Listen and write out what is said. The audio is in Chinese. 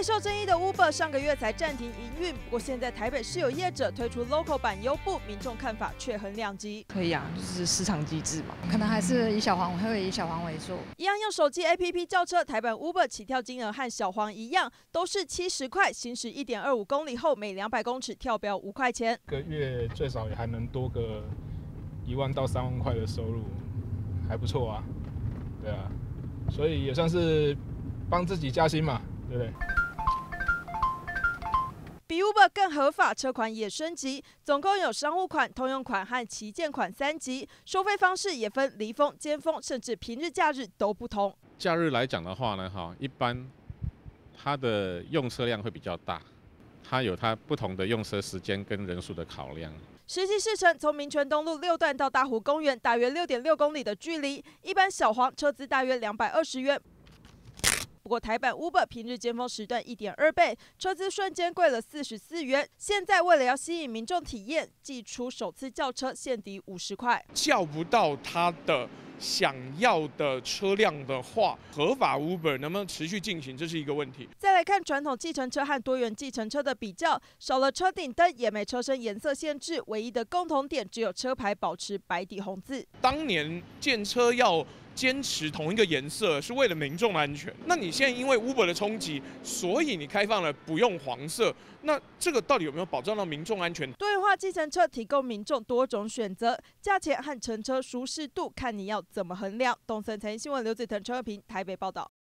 受争议的 Uber 上个月才暂停营运，不过现在台北市有业者推出 Local 版优步，民众看法却很两极。 可以啊，就是市场机制嘛， 可能还是以小黄为主。 一样用手机 APP 叫车，台版 Uber 起跳金额和小黄一样，都是70块，行驶1.25公里后每200公尺跳标5块钱， 一个月最少也还能多个1万到3万块的收入，还不错啊，对啊，所以也算是帮自己加薪嘛，对不对？ 比 Uber 更合法，车款也升级，总共有商务款、通用款和旗舰款3级，收费方式也分离峰、尖峰，甚至平日、假日都不同。 假日来讲的话呢，一般它的用车量会比较大，它有它不同的用车时间跟人数的考量。 实际试乘从民权东路6段到大湖公园，大约6.6公里的距离，一般小黄车资大约220元。不过台版 Uber 平日尖峰时段1.2倍，车资瞬间贵了44元。现在为了要吸引民众体验，祭出首次叫车限抵50块， 叫不到他的想要的车辆的话，合法 Uber 能不能持续进行，这是一个问题。 再来看传统计程车和多元计程车的比较，少了车顶灯，也没车身颜色限制，唯一的共同点只有车牌保持白底红字。 当年建车要坚持同一个颜色，是为了民众的安全。那你现在因为 Uber 的冲击，所以你开放了不用黄色，那这个到底有没有保障到民众安全？ 多元化计程车提供民众多种选择，价钱和乘车舒适度看你要怎么衡量。东森财经新闻刘子腾、陈和平台北报道。